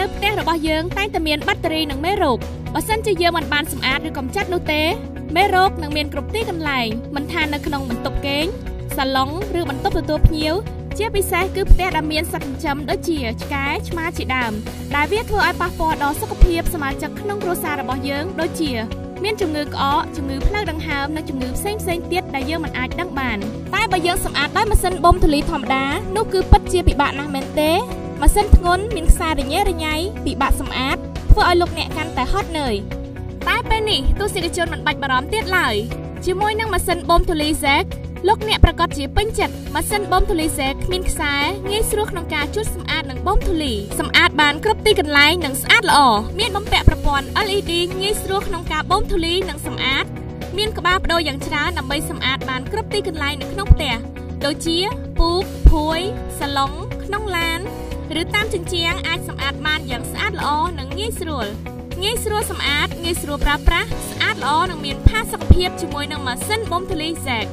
នៅផ្ទះរបស់យើងតែងតែមានបាក់តេរីនិងមេរោគបើសិនជាយើងមិនបានសម្អាតឬកម្ចាត់នោះទេមេរោគនឹងមានគ្រប់ទីកន្លែងមិនថានៅក្នុងបន្ទប់គេងសាឡុងឬបន្ទប់ទទួលភ្ញៀវជាពិសេសគឺផ្ទះដែលមានសត្វចិញ្ចឹមដូចជាឆ្កែឆ្មាជាដើមដែលវាធ្វើឲ្យប៉ះពាល់ដល់សុខភាពសមាជិកក្នុងគ្រួសាររបស់យើងដូចជាមានជំងឺក្អកជំងឺផ្លូវដង្ហើមនិងជំងឺផ្សេងទៀតដែលយើងមិនអាចដឹងបានតែបើយើងសម្អាតដោយម៉ាស៊ីនបូមធូលីធម្មតានោះគឺពិតជាពិបាកណាស់មែនទេម៉ាស៊ីនធ្ងន់មានខ្សែរញ៉េរញ៉ៃពិបាកសម្អាតធ្វើឲ្យលោកអ្នកកាន់តែហត់នឿយតែពេលនេះទស្សនិកជនមិនបាច់បារម្ភទៀតឡើយជាមួយនឹងម៉ាស៊ីនបូមធូលី Zek លោកអ្នកប្រកាសជាពេញចិត្តម៉ាស៊ីនបូមធូលី Zek គ្មានខ្សែងាយស្រួលក្នុងការជូតសម្អាតនឹងបូមធូលីសម្អាតបានគ្រប់ទីកន្លែងនិងស្អាតល្អមានបំពាក់ប្រព័ន្ធ LED ងាយស្រួលក្នុងការបូមធូលីនិងសម្អាតមានក្បាលបដូរយ៉ាងច្រើនដើម្បីសម្អាតបានគ្រប់ទីកន្លែងនៅក្នុងផ្ទះដូចជាពូកភួយសាឡុងក្នុងឡានឬតាមជញ្ជាំងអាចសម្អាតបានយ៉ាងស្អាតល្អនិងងាយស្រួលសម្អាតងាយស្រួលប្រើប្រាស់ស្អាតល្អនិងមានផាសុកភាពជាមួយនឹងម៉ាស៊ីនបូមធូលី Zek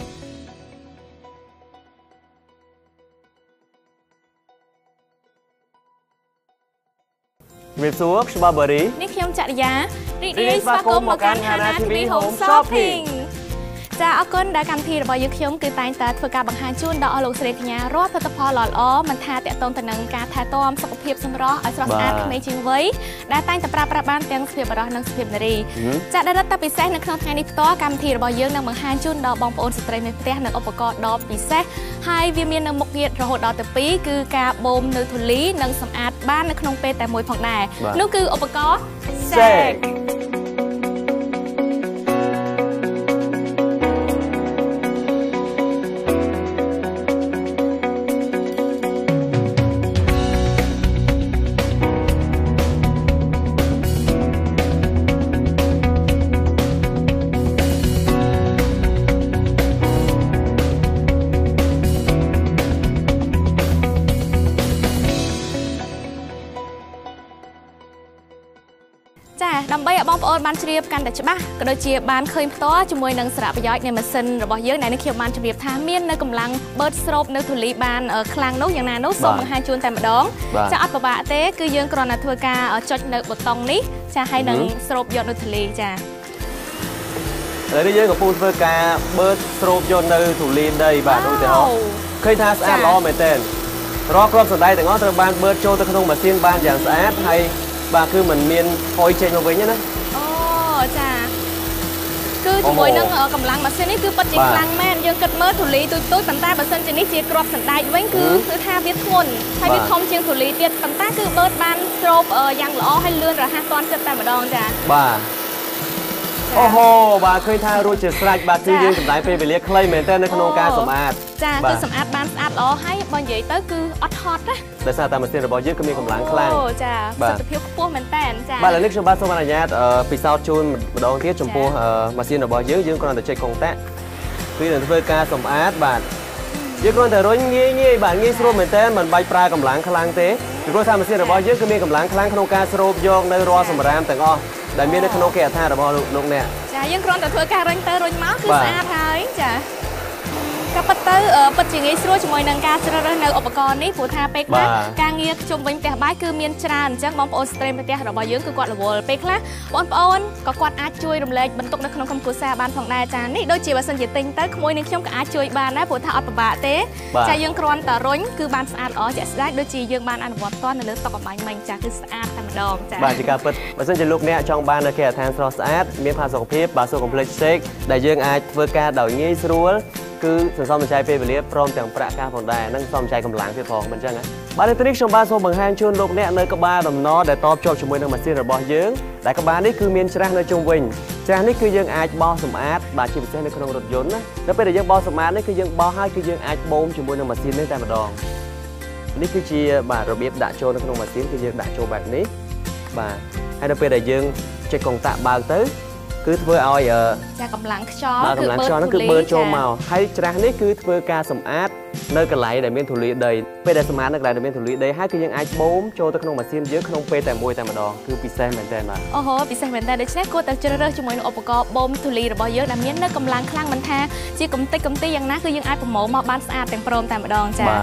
Việc xuống Shba Bari នេះខ្ញុំចរិយារីករាយស្វាគមន៍មកកាន់ Hana TV Home Shopping ចាអរគុណដែលកម្មវិធីរបស់យើងខ្ញុំគឺតែងតែធ្វើការបង្ហាញជូនដល់អស់លោកស្រីកញ្ញារាល់ផលិតផលល្អៗមិនថាតាក់ទងទៅនឹងការថែទាំសុខភាពសម្រស់ឲ្យស្រស់ស្អាតក្មេងជាងវ័យដែលតែងតែប្រើប្រាស់បានទាំងសុភាពបុរសនិងសុភាពនារីចាដែលរដ្ឋពិសេសនៅក្នុងថ្ងៃនេះផ្ទាល់កម្មវិធីរបស់យើងនឹងបង្ហាញជូនដល់បងប្អូនស្ត្រីមេផ្ទះនៅឧបករណ៍ដ៏ពិសេសហើយវាមាននៅមុខងាររហូតដល់ទៅ2គឺការបូមនៅធូលីនិងសម្អាតបាននៅក្នុងពេលតែមួយផងដែរនោះគឺឧបករណ៍ Zekដើម្បីឲ្យបងប្អូនបានជ្រាបកាន់តែច្បាស់ក៏ដូចជាបានឃើញផ្ទាល់ជាមួយនឹងសារៈប្រយោជន៍នៃម៉ាស៊ីនរបស់យើងដែលនេះខ្ញុំបានជម្រាបថាមាននៅកម្លាំងបឺតស្រូបនៅធូលីបានខ្លាំងនោះយ៉ាងណានោះសូមបង្ហាញជូនតែម្ដងចាអត់ពិបាកទេគឺយើងគ្រាន់តែធ្វើការចុចនៅប៊ូតុងនេះចាហើយនឹងស្រូបយកនៅធូលីចាឥឡូវនេះយើងកំពុងធ្វើការបឺតស្រូបយកនៅធូលីដីបាទឧទាហរណ៍ឃើញថាស្អាតល្អមែនទែនរាល់គ្រាប់សណ្ដែកទាំងអស់ត្រូវបានបឺតចូលទៅក្នុងម៉ាស៊ីនបានយ៉ាងស្អាតហើយបាទគឺมันមានហុយចេញមកវិញណាអូចាគឺជាមួយនឹងកម្លាំងម៉ាស៊ីននេះគឺពិតជាខ្លាំងមែនយើងគិតមើលធូលីទូចប៉ុន្តែបើសិនជានេះជាគ្រាប់សណ្ដែកវិញគឺថាវាធ្ងន់ហើយវាធំជាងធូលីទៀតប៉ុន្តែគឺបឺតបានស្រូបយ៉ាងល្អហើយលឿនរហ័សទាន់ចិត្តតែម្ដងចាបាទអូហូបាទឃើញថារួចជាស្រេចបាទគឺយើងចំណាយពេលវេលាខ្លីមែនតើនៅក្នុងការសម្អាតចាគឺសម្អាតបានស្អាតល្អហើយបើនិយាយទៅគឺអត់ហត់ណាដោយសារតែម៉ាស៊ីនរបស់យើងគឺមានកម្លាំងខ្លាំងអូចាសុខភាពខ្ពស់មែនតើចាបាទឥឡូវនេះខ្ញុំបាទសូមអនុញ្ញាតពិសោធន៍ជូនម្ដងទៀតចំពោះម៉ាស៊ីនរបស់យើងគ្រាន់តែចុចកុងតាក់គឺនឹងធ្វើការសម្អាតបាទយើងគ្រាន់តែរុញងាយបាទងាយស្រួលមែនតើមិនបាច់ប្រើកម្លាំងខ្លាំងទេព្រោះថាម៉ាស៊ីនរបស់យើងគឺមានកម្លាំងខ្លាំងក្នុងការស្រូបយកនៅរាល់សម្រាមទាំងអស់ដែលមាននៅក្នុងគេហដ្ឋានរបស់លោកអ្នកចាយើងគ្រាន់តែធ្វើការរុញទៅរុញមកគឺស្អាតហើយចាក៏ពិតទៅពិតជាងាយស្រួលជាមួយនឹងការជ្រើសរើសនៅឧបករណ៍នេះព្រោះថាពេលខ្លះការងារជុំវិញផ្ទះបាយគឺមានច្រើនអញ្ចឹងបងប្អូនស្ត្រីផ្ទះរបស់យើងគឺគាត់រវល់ពេលខ្លះបងប្អូនក៏គាត់អាចជួយរំលែកបន្ទុកនៅក្នុងក្រុមគ្រួសារបានផងដែរចានេះដូចជាបើសិនជាទិញទៅក្មួយនឹងខ្ញុំក៏អាចជួយបានដែរព្រោះថាអត់ពិបាកទេចាយើងគ្រាន់តែរុញគឺបានស្អាតល្អជាក់ស្ដែងដូចជាយើងបានអនុវត្តផ្ទាល់នៅលើតុអំបញ្ញមិញចាគឺស្អាតតែម្ដងចាបាទជាការពិតបើសិនជាលោកអ្នកចង់បាននៅគេហដ្ឋានស្រស់ស្អាតមានផាសុកភាពបាទសូមកុំភ្លេច Zek ដែលយើងអាចធ្វើការដោយងាយស្រួលគឺសន្សំសំចៃពេលវេលាព្រមទាំងប្រាក់ការផងដែរនិងសន្សំសំចៃកម្លាំងទៀតផងមិនអញ្ចឹងបាទនៅទីនេះខ្ញុំបាទសូមបង្ហាញជូនលោកអ្នកនៅក្បាលដំណដែលតបជាប់ជាមួយនឹងម៉ាស៊ីនរបស់យើងដែលក្បាលនេះគឺមានច្រាសនៅជុំវិញច្រាសនេះគឺយើងអាចបោសសម្អាតបាទជាពិសេសនៅក្នុងរថយន្តណានៅពេលដែលយើងបោសសម្អាតនេះគឺយើងបោសហើយគឺយើងអាចបូមជាមួយនឹងម៉ាស៊ីននេះតែម្ដងនេះគឺជាបាទរបៀបដាក់ចូលនៅក្នុងម៉ាស៊ីនគឺយើងដាក់ចូលបែបនេះបាទហើយនៅពេលដែលយើងចុចកុងតាក់បើកទៅគឺធ្វើឲ្យចាកម្លាំងខ្យល់គឺបឺតចូលមកហើយច្រាសនេះគឺធ្វើការសម្អាតនៅកន្លែងដែលមានធូលីដីពេលដែលសម្អាតនៅកន្លែងដែលមានធូលីដីហើយគឺយើងអាចបូមចូលទៅក្នុងម៉ាស៊ីនយើងក្នុងពេលតែមួយតែម្ដងគឺពិសេសមែនតើបាទអូហូពិសេសមែនតើដូច្នេះគួរតែជ្រើសរើសជាមួយនឹងឧបករណ៍បូមធូលីរបស់យើងដែលមាននៅកម្លាំងខ្លាំងមិនថាជាកំតិចយ៉ាងណាគឺយើងអាចប្រមូលមកបានស្អាតទាំងព្រមតែម្ដងចា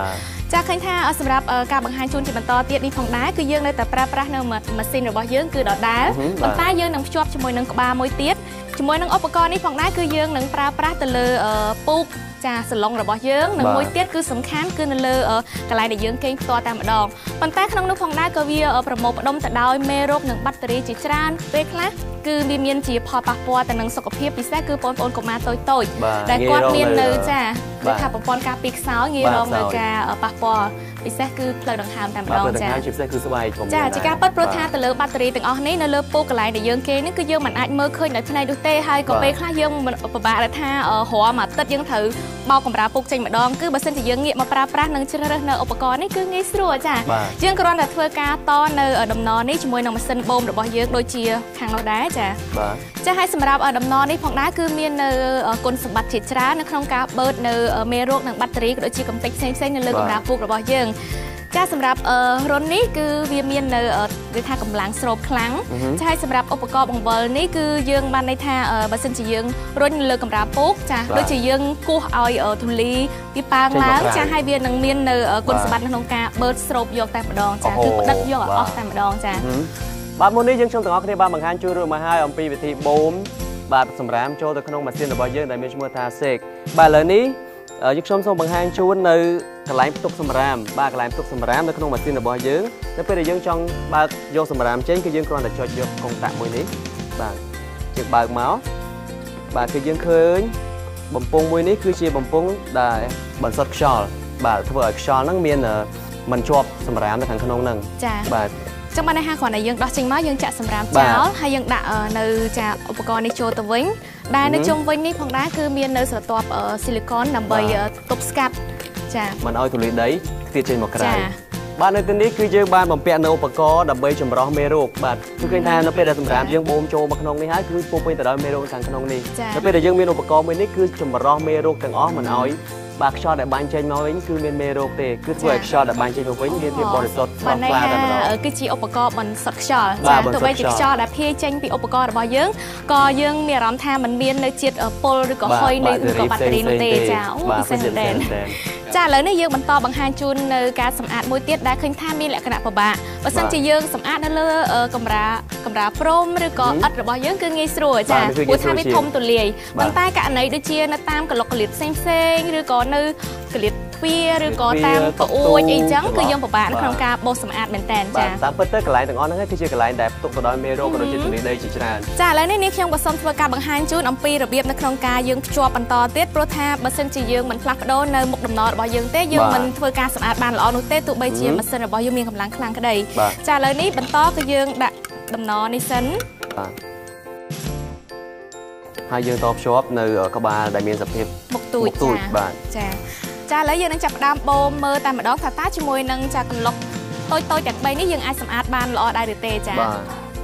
ចាឃើញថាសម្រាប់ការបង្ហាញជូនជាបន្តទៀតនេះផងដែរគឺយើងនៅតែប្រើប្រាស់នៅម៉ាស៊ីនរបស់យើងគឺដដែលប៉ុន្តែយើងនឹងភ្ជាប់ជាមួយនឹងក្បាលមួយទៀតជាមួយនឹងឧបករណ៍នេះផងដែរគឺយើងនឹងប្រើប្រាស់ទៅលើពូកចាសឡុងរបស់យើងនិងមួយទៀតគឺសំខាន់គឺនៅលើកន្លែងដែលយើងគេងផ្ទាល់តែម្ដងប៉ុន្តែក្នុងនោះផងដែរក៏វាប្រមូលផ្ដុំទៅដោយមេរោគនិងបាក់តេរីជាច្រើនពេលខ្លះគឺវាមានជាផលប៉ះពាល់ទៅនឹងសុខភាពពិសេសគឺបងប្អូនកុមារតូចៗដែលគាត់មាននៅចាគឺថាប្រព័ន្ធការពារខ្សោយងាយរងនៅការប៉ះពាល់ពិសេសគឺផ្លូវដង្ហើមតែម្ដងចាជាពិសេសគឺស្បែកចាជាការពិតព្រោះថាទៅលើបាក់តេរីទាំងអស់នេះនៅលើពូកកន្លែងដែលយើងគេនេះគឺយើងមិនអាចមើលឃើញដោយភ្នែកនោះទេហើយក៏ពេលខ្លះយើងពិបាកដែលថារាល់មួយអាទិត្យយើងត្រូវបោកកម្រាលពូកចេញម្ដងគឺបើសិនជាយើងងាកមកប្រើប្រាស់និងជ្រើសរើសនៅឧបករណ៍នេះគឺងាយស្រួលចាយើងគ្រាន់តែធ្វើការតនៅដំណរនេះជាមួយនឹងម៉ាស៊ីនបូមរបស់យើងដូចជាខាងនោះដែរចាចាហើយសម្រាប់ដំណរនេះផងដែរគឺមាននៅគុណសម្បត្តិជាច្រើននៅក្នុងការបឺតនៅមេរោគនិងបាក់តេរីក៏ដូចជាកំទេចផ្សេងៗនៅលើកម្រាលពូករបស់យើងចាសម្រាប់រុននេះគឺវាមាននៅគេថាកម្លាំងស្រូបខ្លាំងចាហើយសម្រាប់ឧបករណ៍បង្វិលនេះគឺយើងបានន័យថាបើសិនជាយើងរុញលើកម្រាលពូកចាដូចជាយើងគោះឲ្យធូលីវាប៉ើងឡើងចាហើយវានឹងមាននៅគុណសម្បត្តិក្នុងការបឺតស្រូបយកតែម្ដងចាគឺផ្ដិតយកអស់តែម្ដងចាបាទមុននេះយើងខ្ញុំទាំងអស់គ្នាបានបង្ហាញជូនរួមមកហើយអំពីវិធីបូមបាទសម្រាមចូលទៅក្នុងម៉ាស៊ីនរបស់យើងដែលមានឈ្មោះថា Sek បាទឥឡូវនេះយើងខ្ញុំសូមបង្ហាញជូននៅកន្លែងផ្ទុកសម្រាមបាទកន្លែងផ្ទុកសម្រាមនៅក្នុងម៉ាស៊ីនរបស់យើងនៅពេលដែលយើងចង់បើកយកសម្រាមចេញគឺយើងគ្រាន់តែចុចយកកុងតាក់មួយនេះបាទយើងបើកមកបាទគឺយើងឃើញបំពង់មួយនេះគឺជាបំពង់ដែលបន្សុទ្ធខ្យល់បាទធ្វើឲ្យខ្យល់ហ្នឹងមានមិនជាប់សម្រាមនៅខាងក្នុងហ្នឹងចាបាទចឹងបានន័យថាគ្រាន់តែយើងដោះចេញមកយើងចាក់សម្រាមចោលហើយយើងដាក់នៅចាឧបករណ៍នេះចូលទៅវិញដែលនៅជុំវិញនេះផងដែរគឺមាននៅស្រទាប់ស៊ីលីកុនដើម្បីទប់ស្កាត់ចាមិនឲ្យធូលីដីខ្ទាតចេញមកក្រៅបាទនៅទីនេះគឺយើងបានបំពាក់នៅឧបករណ៍ដើម្បីចម្រោះមេរោគបាទគឺឃើញថានៅពេលដែលសម្រាមយើងបូមចូលមកក្នុងនេះហើយគឺពុះពេញទៅដោយមេរោគខាងក្នុងនេះនៅពេលដែលយើងមានឧបករណ៍មួយនេះគឺចម្រោះមេរោគទាំងអស់មិនឲ្យបាទខ្យល់ដែលបាញ់ចេញមកវិញគឺមានមេរោគទេគឺធ្វើឲ្យខ្យល់ដែលបាញ់ចេញមកវិញមានភាពបរិសុទ្ធស្រស់ថ្លាតែម្ដងគឺជាឧបករណ៍បន្សុទ្ធខ្យល់ចាទោះបីជាខ្យល់ដែលភាយចេញពីឧបករណ៍របស់យើងក៏យើងមានអារម្មណ៍ថាมันមាននៅជាតិពុលឬក៏ហុយនៃឧបករណ៍បាក់តេរីនោះទេចាអូពិសេសមែនចាឥឡូវនេះយើងបន្តបង្ហាញជូននៅការសម្អាតមួយទៀតដែលឃើញថាមានលក្ខណៈពិបាកបើសិនជាយើងសម្អាតនៅលើកម្រាលព្រំឬក៏ឥដ្ឋរបស់យើងគឺងាយស្រួលចាព្រោះថាវាធំទូលាយប៉ុន្តែករណីដូចជានៅតាមកន្លុកកលៀតផ្សេងៗឬក៏នៅកលៀតទ្វារឬក៏តាមប្អួយអីចឹងគឺយើងពិបាកនៅក្នុងការបោសសម្អាតមែនតើចាតាមពិតទៅកន្លែងទាំងអស់ហ្នឹងគឺជាកន្លែងដែលផ្ទុកទៅដោយមេរោគក៏ដូចជាធូលីដីជាច្រើនចាឥឡូវនេះខ្ញុំក៏សូមធ្វើការបង្ហាញជូនអំពីរបៀបនៅក្នុងការយើងភ្ជាប់បន្តទៀតព្រោះថាបើសិនជាយើងមិនផ្លាស់ប្ដូរនៅមុខដំណររបស់យើងទេយើងមិនធ្វើការសម្អាតបានល្អនោះទេទោះបីជាម៉ាស៊ីនរបស់យើងមានកម្លាំងខ្លាំងក្តីចាឥឡូវនេះបន្តគឺយើងដាក់ដំណរនេះសិនបាទហើយយើងតភ្ជាប់នៅក្បាលដែលមានសភាពមុខទូចបាទចាឥឡូវយើងនឹងចាប់ផ្ដើមបូមមើលតែម្ដងថាតើជាមួយនឹងចាកន្លុកតូចទាំង3នេះយើងអាចសម្អាតបានល្អដែរឬទេចាបាទ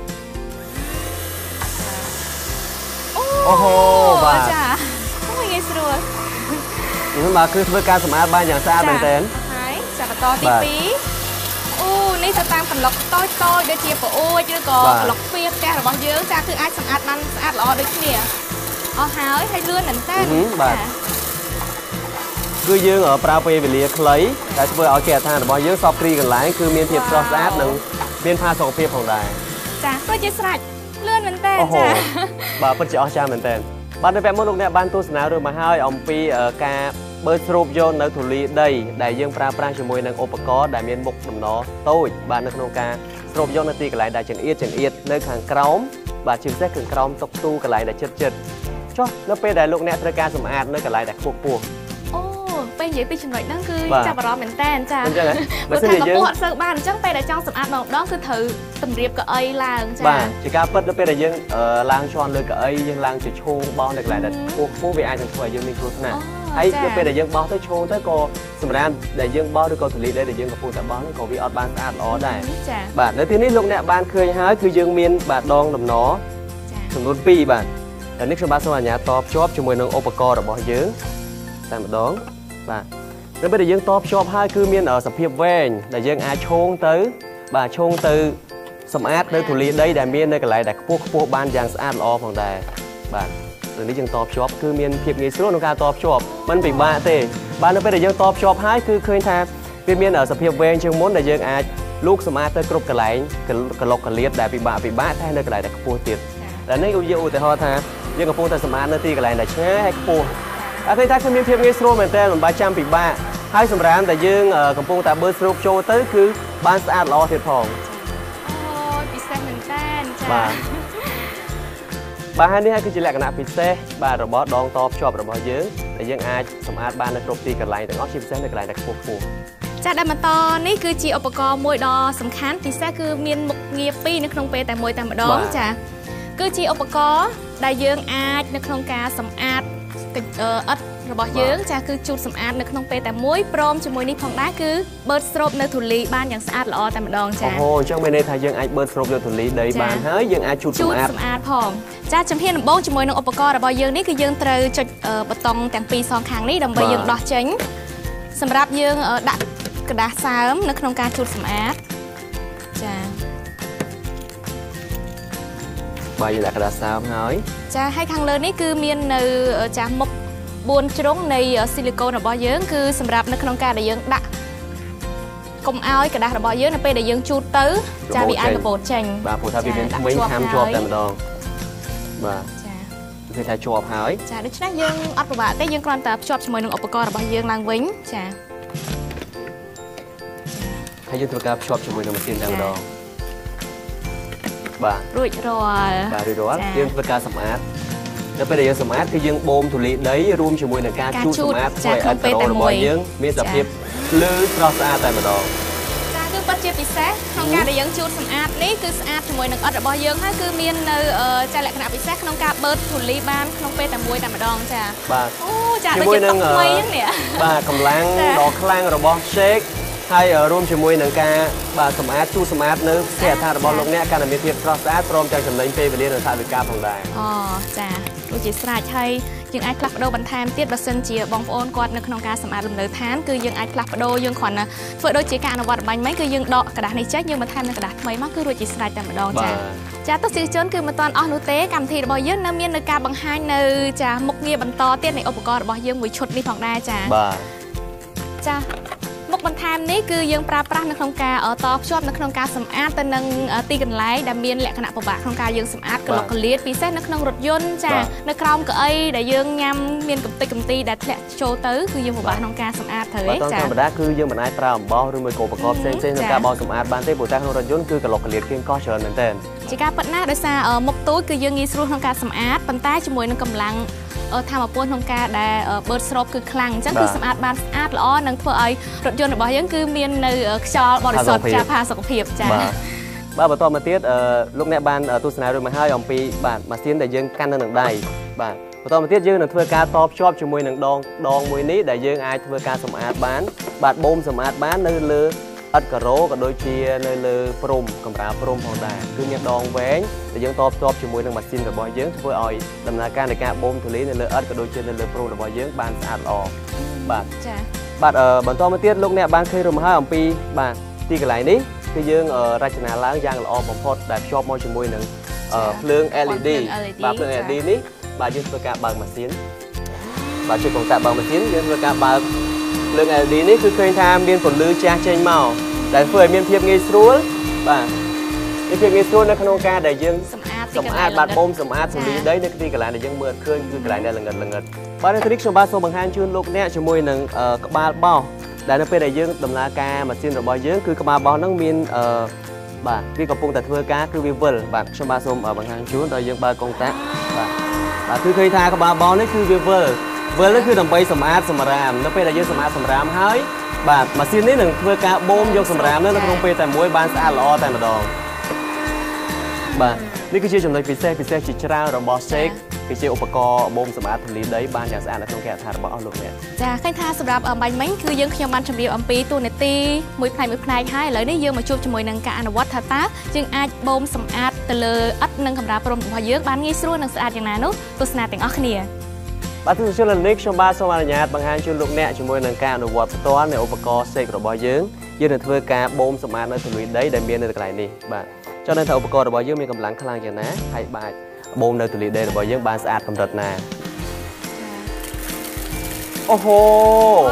អូហូបាទចាអូងាយស្រួលនេះមកគឺធ្វើការសម្អាតបានយ៉ាងស្អាតមែនទែនហើយចាបន្តទី2អូនេះទៅតាមកន្លុកតូចដូចជាប្អួយឬក៏កន្លុកទ្វារផ្ទះរបស់យើងចាគឺអាចសម្អាតបានស្អាតល្អដូចគ្នាអស់ហើយលឿនមែនតើបាទគឺយើងប្រើពេលវេលាខ្លីដែលធ្វើឲ្យគេអត្ថារបស់យើងសពគ្រីកន្លែងគឺមានភាពស្រស់ស្អាតនិងមានផាសុកភាពផងដែរចាដូចជាស្រេចលឿនមែនតើចាបាទពិតជាអស្ចារ្យមែនតើបាទនៅពេលមុនលោកអ្នកបានទស្សនារឿងមកហើយអំពីការបឺតស្រូបយកនៅធូលីដីដែលយើងប្រើប្រាស់ជាមួយនឹងឧបករណ៍ដែលមានមុខដំណរតូចបាទនៅក្នុងការស្រូបយកនៅទីកន្លែងដែលចង្អៀតនៅខាងក្រោមបាទជាពិសេសខាងក្រោមតុទូកន្លែងដែលជិតចុះនៅពេលដែលលោកអ្នកត្រូវការសម្អាតនៅកន្លែងដែលខ្ពស់ពេលនិយាយពីចំណុចហ្នឹងគឺចាប់អារម្មណ៍មែនតើចាអញ្ចឹងបើសិនជាយើងអត់សូវបានអញ្ចឹងពេលដែលចង់សម្អាតម្ដងគឺត្រូវតម្រៀបកៅអីឡើងចាបាទជាការពិតនៅពេលដែលយើងឡើងឈរលើកៅអីយើងឡើងជាឈោងបោះនៅកន្លែងដែលខ្ពស់វាអាចនឹងធ្វើឲ្យយើងមានគ្រោះថ្នាក់ហើយនៅពេលដែលយើងបោះទៅឈោងទៅក៏សម្រាប់ដែលយើងបោះឬក៏ធូលីដីដែលយើងកំពុងតែបោះហ្នឹងក៏វាអត់បានស្អាតល្អដែរបាទនៅទីនេះលោកអ្នកបានឃើញហើយគឺយើងមានបាទដងដំណរចំនួន2បាទតែនេះខ្ញុំបាទសូមអាជ្ញាតភ្ជាប់ជាមួយនឹងឧបករណ៍របស់យើងតែម្ដងបាទនៅពេលដែលយើងតភ្ជាប់ហើយគឺមានសភាពវែងដែលយើងអាចឈោងទៅបាទឈោងទៅសម្អាតនៅធូលីដីដែលមាននៅកន្លែងដែលខ្ពស់បានយ៉ាងស្អាតល្អផងដែរបាទរឿងនេះយើងតភ្ជាប់គឺមានភាពងាយស្រួលក្នុងការតភ្ជាប់មិនពិបាកទេបាទនៅពេលដែលយើងតភ្ជាប់ហើយគឺឃើញថាវាមានសភាពវែងជាងមុនដែលយើងអាចលូកសម្អាតទៅគ្រប់កន្លែងកលុកកលៀតដែលពិបាកតែនៅកន្លែងដែលខ្ពស់ទៀតតែនេះយើងឧទាហរណ៍ថាយើងកំពុងតែសម្អាតនៅទីកន្លែងដែលឆ្ងាយហើយខ្ពស់តែឃើញថាគឺមានភាពងាយស្រួលមែនទែនមិនបាច់ចាំពិបាកហើយសម្រាប់តែយើងកំពុងតែបឺស្រូបចូលទៅគឺបានស្អាតល្អទៀតផងអូពិសេសមែនទែនចាបាទហើយនេះគឺជាលក្ខណៈពិសេសបាទរបស់ដងតភ្ជាប់របស់យើងដែលយើងអាចសម្អាតបាននៅគ្រប់ទីកន្លែងទាំងអស់ជាពិសេសនៅកន្លែងដែលខ្ពស់ចាដែលបន្តនេះគឺជាឧបករណ៍មួយដ៏សំខាន់ពិសេសគឺមានមុខងារពីរនៅក្នុងពេលតែមួយតែម្ដងចាគឺជាឧបករណ៍ដែលយើងអាចនៅក្នុងការសម្អាតឥដ្ឋរបស់យើងចាគឺជូតសម្អាតនៅក្នុងពេលតែមួយព្រមជាមួយនេះផងដែរគឺបឺតស្រូបនៅធូលីបានយ៉ាងស្អាតល្អតែម្ដងចាអូអញ្ចឹងមានន័យថាយើងអាចបឺតស្រូបយកធូលីដីបានហើយយើងអាចជូតសម្អាតផងចាជំហានដំបូងជាមួយនឹងឧបករណ៍របស់យើងនេះគឺយើងត្រូវចុចប៊ូតុងទាំងពីរសងខាងនេះដើម្បីយើងដោះចេញសម្រាប់យើងដាក់กระดาษសើមនៅក្នុងការជូតសម្អាតចាបាទយើងដាក់กระดาษសើមហើយចាហើយខាងលើនេះគឺមាននៅចាមុខ4ជ្រុងនៃស៊ីលីកូនរបស់យើងគឺសម្រាប់នៅក្នុងការដែលយើងដាក់កុំឲ្យកระดาษរបស់យើងនៅពេលដែលយើងជូតទៅចាវាអាចរបូតចេញបាទព្រោះថាវាមានធ្មេញហាមជាប់តែម្ដងបាទចាគឺថាជាប់ហើយចាដូច្នេះយើងអត់ពិបាកទេយើងគ្រាន់តែភ្ជាប់ជាមួយនឹងឧបករណ៍របស់យើងឡើងវិញចាហើយយើងធ្វើការភ្ជាប់ជាមួយនឹងម៉ាស៊ីនតែម្ដងបាទរួចរាល់បាទរួចរាល់យើងធ្វើការសម្អាតនៅពេលដែលយើងសម្អាតគឺយើងបូមធូលីដីរួមជាមួយនឹងការជូតសម្អាតធ្វើឲ្យឥដ្ឋរបស់យើងមានសភាពភ្លឺស្រស់ស្អាតតែម្ដងចាគឺពិតជាពិសេសក្នុងការដែលយើងជូតសម្អាតនេះគឺស្អាតជាមួយនឹងឥដ្ឋរបស់យើងហើយគឺមាននៅចាលក្ខណៈពិសេសក្នុងការបឺតធូលីបានក្នុងពេលតែមួយតែម្ដងចាបាទអូចាដូចជាទឹកថ្មីហ្នឹងនេះបាទកម្លាំងដ៏ខ្លាំងរបស់ Shake ហើយរួមជាមួយនឹងការបាទសម្អាតជូតសម្អាតនៅផ្ទះអត្ថារបស់លោកអ្នកកាន់តែមានភាពស្រស់ស្អាតព្រមទាំងចំណេញពេលវេលានិងថវិកាផងដែរអូចាដូចជាស្រេចហើយយើងអាចផ្លាស់ប្ដូរបន្ថែមទៀតបើសិនជាបងប្អូនគាត់នៅក្នុងការសម្អាតលំនៅឋានគឺយើងអាចផ្លាស់ប្ដូរយើងគ្រាន់តែធ្វើដូចជាការអនុវត្តបាញ់មិញគឺយើងដកกระดาษនេះចេញយើងបន្ថែមនៅกระดาษថ្មីមកគឺរួចជាស្រេចតែម្ដងចាទស្សនិកជនគឺមិនទាន់អស់នោះទេកម្មវិធីរបស់យើងនៅមាននៅការបង្ហាញនៅចាមុខងារបន្តទៀតនៃឧបករណ៍របស់យើងមួយឈុតនេះផងដែរចាបាទចាមុខបន្ថែមនេះគឺយើងប្រើប្រាស់នៅក្នុងការតភ្ជាប់នៅក្នុងការសម្អាតទៅនឹងទីកន្លែងដែលមានលក្ខណៈពិបាកក្នុងការយើងសម្អាតកលុកកលៀតពិសេសនៅក្នុងរថយន្តចានៅក្រោមកៅអីដែលយើងញ៉ាំមានកំតិចកំទីដែលធ្លាក់ចូលទៅគឺយើងពិបាកក្នុងការសម្អាតត្រូវទេចាធម្មតាគឺយើងមិនអាចប្រើអំបោសឬមួយក៏ឧបករណ៍ផ្សេងៗក្នុងការបោសសម្អាតបានទេព្រោះតែក្នុងរថយន្តគឺកលុកកលៀតគេកោះច្រើនមែនទែនជាការពិតណាស់ដោយសារមុខទូចគឺយើងងាយស្រួលក្នុងការសម្អាតប៉ុន្តែជាមួយនឹងកម្លាំងធម្មពលក្នុងការដែលបឺតស្រូបគឺខ្លាំងអញ្ចឹងគឺសម្អាតបានស្អាតល្អនិងធ្វើឲ្យរថយន្តរបស់យើងគឺមាននៅខ្យល់បរិសុទ្ធចាផាសុកភាពចាបាទបន្តមកទៀតលោកអ្នកបានទស្សនារួចមកហើយអំពីបាទម៉ាស៊ីនដែលយើងកាន់នៅនឹងដៃបាទបន្តមកទៀតយើងនឹងធ្វើការតភ្ជាប់ជាមួយនឹងដងមួយនេះដែលយើងអាចធ្វើការសម្អាតបានបាទបូមសម្អាតបាននៅលើឥដ្ឋការ៉ូក៏ដូចជានៅលើព្រំកម្រាលព្រំផងដែរគឺមានដងវែងដែលយើងតភ្ជាប់ជាមួយនឹងម៉ាស៊ីនរបស់យើងធ្វើឲ្យដំណើរការនៃការបូមធូលីនៅលើឥដ្ឋក៏ដូចជានៅលើព្រំរបស់យើងបានស្អាតល្អបាទចា៎បាទបន្តមកទៀតលោកអ្នកបានឃើញរួមហើយអំពីបាទទីកន្លែងនេះគឺយើងរចនាឡើងយ៉ាងល្អបំផុតដែលភ្ជាប់មកជាមួយនឹងភ្លើង LED បាទភ្លើង LED នេះបាទយើងធ្វើការបើកម៉ាស៊ីនបាទជួយកង្កាក់បើកម៉ាស៊ីនយើងធ្វើការបើកភ្លើង LED នេះគឺឃើញថាមានពន្លឺចាស់ចេញមកដែលធ្វើឲ្យមានភាពងាយស្រួលបាទមានភាពងាយស្រួលនៅក្នុងការដែលយើងសម្អាតបាទបូមសម្អាតធូលីដីនៅទីកន្លែងដែលយើងមើលឃើញគឺកន្លែងដែលល្ងិតបាទនៅទីនេះខ្ញុំបាទសូមបង្ហាញជូនលោកអ្នកជាមួយនឹងក្បាលបោសដែលនៅពេលដែលយើងដំណើរការម៉ាស៊ីនរបស់យើងគឺក្បាលបោសហ្នឹងមានបាទវាកំពុងតែធ្វើការគឺវាវិលបាទខ្ញុំបាទសូមបង្ហាញជូនដល់យើងបើកកុងតាក់បាទគឺឃើញថាក្បាលបោសនេះគឺវាវិលនេះគឺដើម្បីសម្អាតសម្រាមនៅពេលដែលយើងសម្អាតសម្រាមហើយបាទម៉ាស៊ីននេះនឹងធ្វើការបូមយកសម្រាមនៅក្នុងពេលតែមួយបានស្អាតល្អតែម្ដងបាទនេះគឺជាចំណុចពិសេសជាច្រើនរបស់ Shake គឺជាឧបករណ៍បូមសម្អាតធូលីដីបានយ៉ាងស្អាតនៅក្នុងគេហដ្ឋានរបស់អស់លោកអ្នកចាឃើញថាសម្រាប់បាញ់មិញគឺខ្ញុំបានជម្រាបអំពីតួនាទីមួយផ្នែកហើយឥឡូវនេះយើងមកជួបជាមួយនឹងការអនុវត្តថាតើយើងអាចបូមសម្អាតទៅលើឥដ្ឋនិងកម្រាលព្រំរបស់យើងបានងាយស្រួលនិងស្អាតយ៉ាងណានោះទស្សនាទាំងអស់គ្នាបាទទស្សនិកជននេះខ្ញុំបាទសូមអនុញ្ញាតបង្ហាញជូនលោកអ្នកជាមួយនឹងការអនុវត្តផ្ទាល់នៃឧបករណ៍ Shake របស់យើងនឹងធ្វើការបូមសម្អាតនៅធូលីដីដែលមាននៅកន្លែងនេះបាទចង់ដឹងថាឧបករណ៍របស់យើងមានកម្លាំងខ្លាំងយ៉ាងណាហើយបាទបូមនៅធូលីដីរបស់យើងបានស្អាតកម្រិតណាអូហូវ៉ាវ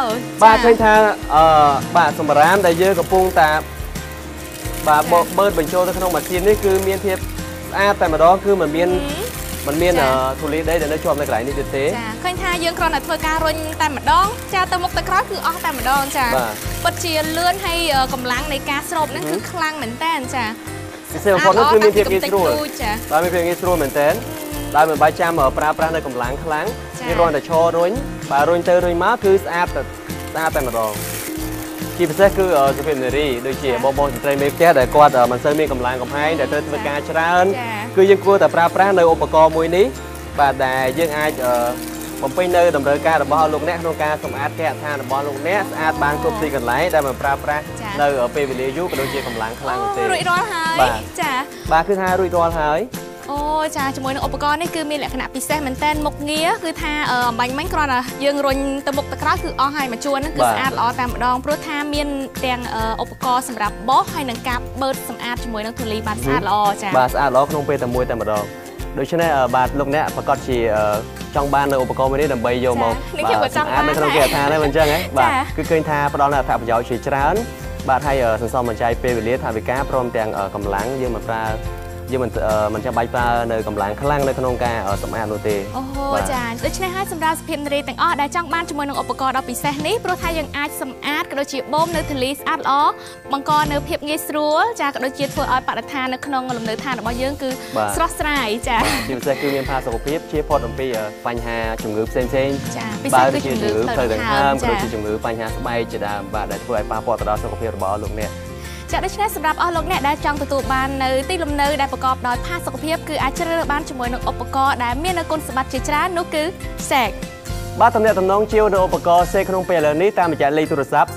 បាទឃើញថាបាទសម្រាមដែលយើងកំពុងតែបាទបឺតបញ្ចូលទៅក្នុងម៉ាស៊ីននេះគឺមានភាពស្អាតតែម្ដងគឺមិនមានធូលីដីដែលនៅជាប់នៅកន្លែងនេះទេចាឃើញថាយើងគ្រាន់តែធ្វើការរុញតែម្ដងចាទៅមុខទៅក្រោយគឺអស់តែម្ដងចាពិតជាលឿនហើយកម្លាំងនៃការស្រូបហ្នឹងគឺខ្លាំងមែនតើចាពិសេសបំផុតនោះគឺមានភាពងាយស្រួលបាទមានភាពងាយស្រួលមែនតើដោយមិនបាច់ចាំប្រើប្រាស់នៅកម្លាំងខ្លាំងយើងគ្រាន់តែឈររុញបាទរុញទៅរុញមកគឺស្អាតតែម្ដងជាពិសេសគឺសុភាពនារីដូចជាបងស្ត្រីមេផ្ទះដែលគាត់មិនសូវមានកម្លាំងកំហែងដែលត្រូវធ្វើការច្រើនគឺយើងគួរតែប្រើប្រាស់នៅឧបករណ៍មួយនេះបាទដែលយើងអាចបំពេញនៅតម្រូវការរបស់លោកអ្នកក្នុងការសម្អាតគេហដ្ឋានរបស់លោកអ្នកស្អាតបានគ្រប់ទីកន្លែងដែលមិនប្រើប្រាស់នៅពេលវេលាយូរក៏ដូចជាកម្លាំងខ្លាំងទេរួចរាល់ហើយចាបាទគឺថារួចរាល់ហើយអូចាជាមួយនឹងឧបករណ៍នេះគឺមានលក្ខណៈពិសេសមែនតើមុខងារគឺថាអំបញ្ញមិញគ្រាន់តែយើងរុញទៅមុខទៅក្រោយគឺអស់ហើយមួយជួរហ្នឹងគឺស្អាតល្អតែម្ដងព្រោះថាមានទាំងឧបករណ៍សម្រាប់បោសហើយនឹងការបឺតសម្អាតជាមួយនឹងធូលីបានស្អាតល្អចាបាទស្អាតល្អក្នុងពេលតែមួយតែម្ដងដូច្នេះបាទលោកអ្នកប្រកាសជាចង់បាននៅឧបករណ៍មួយនេះដើម្បីយកមកសម្អាតនៅក្នុងគេហដ្ឋានហ្នឹងមិនអញ្ចឹងហ៎បាទគឺឃើញថាផ្ដល់នូវអត្ថប្រយោជន៍ជាច្រើនបាទហើយសន្សំសំចៃពេលវេលាថវិកាព្រមទាំងកម្លាំងយើងមិនប្រើយើងមិនចាំបាច់ប្រើនៅកម្លាំងខ្លាំងនៅក្នុងការសម្អាតនោះទេអូចាដូច្នេះហើយសម្រាប់សុភាពនារីទាំងអស់ដែលចង់បានជាមួយនឹងឧបករណ៍ដ៏ពិសេសនេះព្រោះថាយើងអាចសម្អាតក៏ដូចជាបូមនៅធូលីស្អាតល្អបង្កនៅភាពងាយស្រួលចាក៏ដូចជាធ្វើឲ្យបរិស្ថាននៅក្នុងលំនៅឋានរបស់យើងគឺស្រស់ស្រាយចាជាពិសេសគឺមានផាសុខភាពជាផុតអំពីបញ្ហាជំងឺផ្សេងចាពិសេសគឺជំងឺផ្លូវដង្ហើមក៏ដូចជាជំងឺបញ្ហាស្បែកជាដើមបាទដែលធ្វើឲ្យប៉ះពាល់ទៅដល់សុខភាពរបស់លោកអ្នកចាដូច្នេះសម្រាប់អស់លោកអ្នកដែលចង់ទទួលបាននៅទីលំនៅដែលប្រកបដោយផាសុកភាពគឺអាចជ្រើសរើសបានជាមួយនឹងឧបករណ៍ដែលមាននៅគុណសម្បត្តិជាច្រើននោះគឺ SEG បាទតំណែងតំណងជាវនៅឧបករណ៍ SEG ក្នុងពេលឥឡូវនេះតាមរយៈលេខទូរស័ព្ទ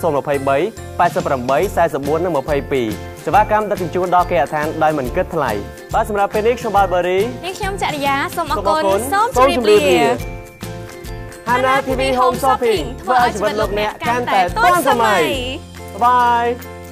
023 88 44 និង22សេវាកម្មដឹកជញ្ជូនដល់គេហដ្ឋានដោយមិនគិតថ្លៃបាទសម្រាប់ពេលនេះខ្ញុំបាទបារីនាងខ្ញុំចរិយាសូមអរគុណសូមជម្រាបលា Hana TV Home Shopping ធ្វើឲ្យជីវិតលោកអ្នកកាន់តែទាន់សម័យបាយ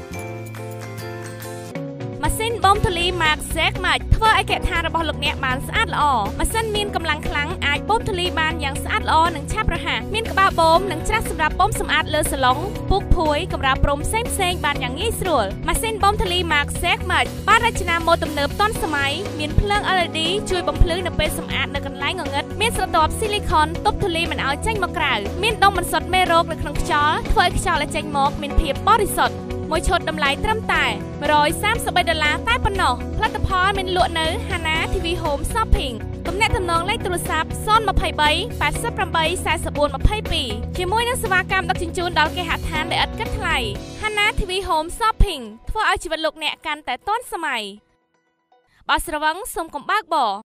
ម៉ាស៊ីនបូមធូលី Max SEG មកធ្វើឲ្យគេហដ្ឋានរបស់លោកអ្នកបានស្អាតល្អម៉ាស៊ីនមានកម្លាំងខ្លាំងអាចបូមធូលីបានយ៉ាងស្អាតល្អនិងឆាប់រហ័សមានក្បាលបូមនិងច្រាសសម្រាប់បូមសម្អាតលើសាឡុងពុកភួយកម្រាលព្រំផ្សេងបានយ៉ាងងាយស្រួលម៉ាស៊ីនបូមធូលី Max SEG មកបានរចនាម៉ូដទំនើបទាន់សម័យមានភ្លើង LED ជួយបំភ្លឺនៅពេលសម្អាតនៅកន្លែងងងឹតមានស្រទាប់ស៊ីលីខុនទប់ធូលីមិនឲ្យចេញមកក្រៅមានដុំបន្សុទ្ធមេរោគនៅក្នុងខ្យល់ធ្វើឲ្យខ្យល់ដែលចេញមកមានភាពបរិសុទ្ធមួយឈុតតម្លៃត្រឹមតែ$133តែប៉ុណ្ណោះផលិតផលមានលក់នៅ Hana TV Home Shopping ទំនាក់ទំនងលេខទូរស័ព្ទ023 88 44 22ជាមួយនឹងសេវាកម្មដឹកជញ្ជូនដល់គេហដ្ឋានដែលឥតគិតថ្លៃ Hana TV Home Shopping ធ្វើឲ្យជីវិតលោកអ្នកកាន់តែទាន់សម័យបើស្រវឹងសូមកុំបើកបរ